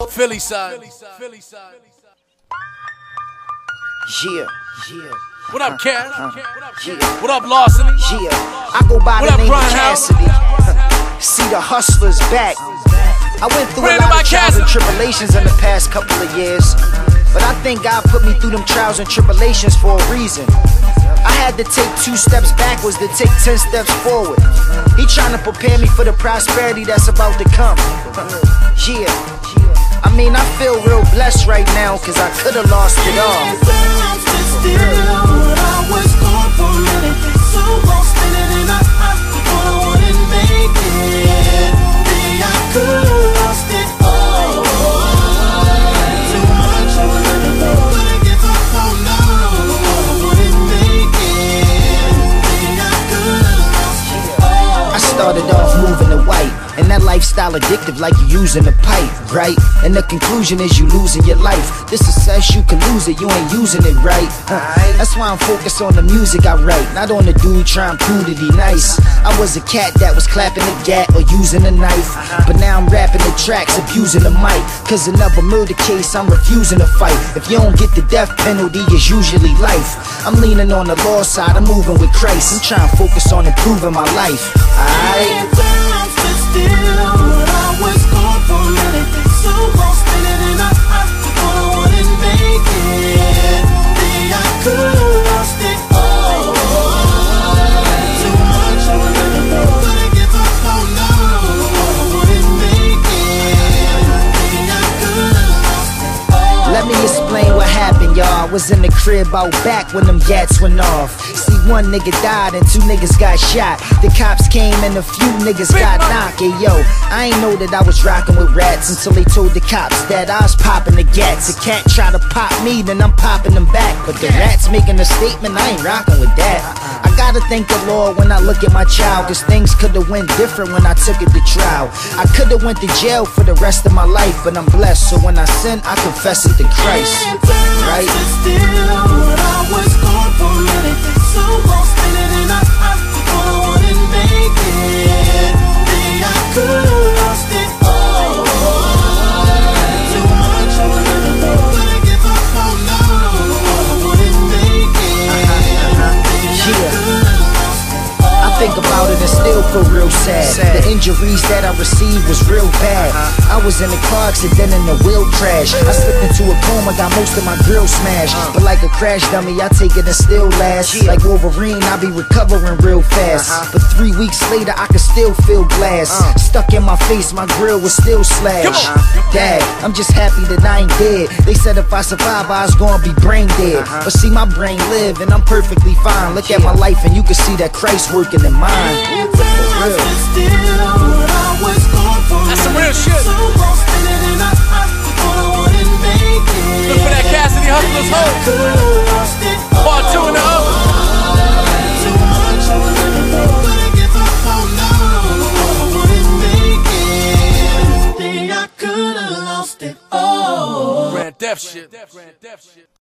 Philly side. Yeah. What up, Cat? Yeah. What up, Larceny? Yeah. I go by the name of Cassidy. See the hustlers back. I went through a lot of trials and tribulations in the past couple of years, but I think God put me through them trials and tribulations for a reason. I had to take 2 steps backwards to take 10 steps forward. He trying to prepare me for the prosperity that's about to come. Yeah. I mean, I feel real blessed right now, cause I could've lost it all. Started off moving to white, and that lifestyle addictive like you using a pipe, right? And the conclusion is you losing your life. This success, you can lose it, you ain't using it right. That's why I'm focused on the music I write, not on the dude trying to prove that he nice. I was a cat that was clapping the gat or using a knife, but now I'm rapping the tracks, abusing the mic. Cause another murder case, I'm refusing to fight. If you don't get the death penalty, it's usually life. I'm leaning on the law side, I'm moving with Christ. I'm trying to focus on improving my life. Let me explain what happened, y'all. I was in the crib out back when them gats went off. See, 1 nigga died and 2 niggas got shot. The cops came and a few niggas got knocked. Hey, yo, I ain't know that I was rocking with rats until they told the cops that I was popping the gats. A cat tried to pop me, then I'm popping them back. But the rats making a statement, I ain't rocking with that. I gotta thank the Lord when I look at my child, cause things could've went different when I took it to trial. I could've went to jail for the rest of my life, but I'm blessed, so when I sin, I confess it to Christ. Right? Think about it and still feel real sad. The injuries that I received was real bad. I was in a car accident in a wheel crash. I slipped into a coma, got most of my grill smashed. But like a crash dummy, I take it and still last. Like Wolverine, I be recovering real fast. But 3 weeks later, I can still feel glass stuck in my face, my grill was still slashed. Dad, I'm just happy that I ain't dead. They said if I survive, I was gonna be brain dead. But see, my brain live and I'm perfectly fine. Look at my life and you can see that Christ working in mine. That's some real shit. Look for that Cassidy Hustlers Home. Part 2 in the oven. Grand Theft shit.